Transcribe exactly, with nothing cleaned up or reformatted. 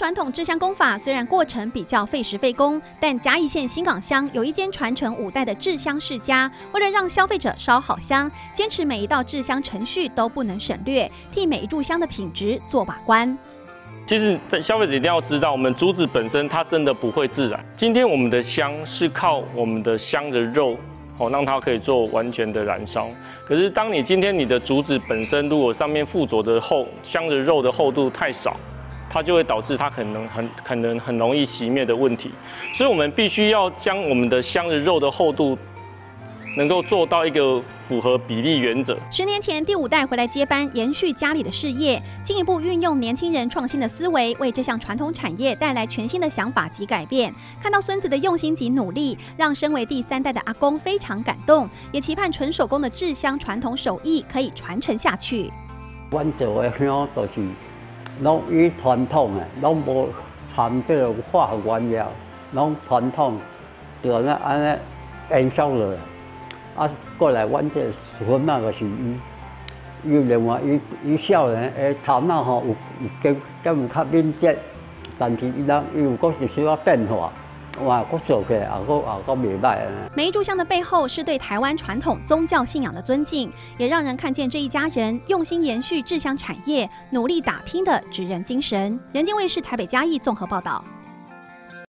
传统制香工法虽然过程比较费时费工，但嘉义县新港乡有一间传承五代的制香世家，为了让消费者烧好香，坚持每一道制香程序都不能省略，替每一炷香的品质做把关。 其实消费者一定要知道，我们竹子本身它真的不会自燃。今天我们的香是靠我们的香的肉，哦，让它可以做完全的燃烧。可是当你今天你的竹子本身如果上面附着的厚香的肉的厚度太少，它就会导致它可能很可能很容易熄灭的问题。所以我们必须要将我们的香的肉的厚度 能够做到一个符合比例原则。 十年前，第五代回来接班，延续家里的事业，进一步运用年轻人创新的思维，为这项传统产业带来全新的想法及改变。看到孙子的用心及努力，让身为第三代的阿公非常感动，也期盼纯手工的制香传统手艺可以传承下去。 阮做的香都是拢以传统的，拢无含这个化学原料，拢传统，就安尼安尼燃烧落来。 啊，过来，阮这粉嘛就是伊，伊另外伊伊少年诶头脑吼有有较有较敏捷，但是伊人伊有阁是需要变化，哇，阁做起来也阁也阁袂歹安尼。 每一炷香的背后是对台湾传统宗教信仰的尊敬，也让人看见这一家人用心延续制香产业、努力打拼的职人精神。人间卫视台北嘉义综合报道。